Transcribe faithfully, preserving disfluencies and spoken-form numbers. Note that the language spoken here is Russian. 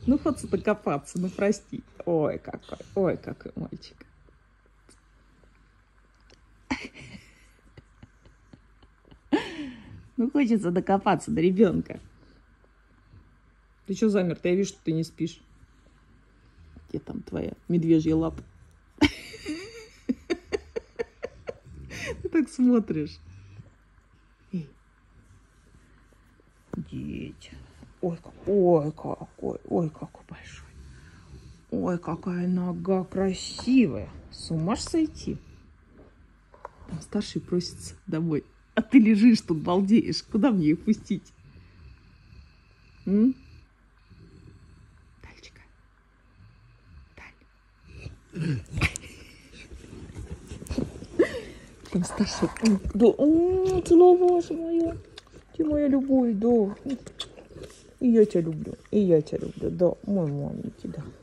Ну, хочется докопаться, ну, прости. Ой, какой, ой, какой мальчик. Ну, хочется докопаться до ребенка. Ты что замер? Я вижу, что ты не спишь. Где там твоя медвежья лапа? Ты так смотришь. Дети. Ой, ой, какой, ой, какой большой. Ой, какая нога красивая. С ума ж сойти. Там старший просится домой. А ты лежишь тут, балдеешь. Куда мне их пустить? М? Тальчика. Таль. Там старший. Да, о, целоваться моя. Ты моя любовь, да. И я тебя люблю. И я тебя люблю, да. Мой маленький, да.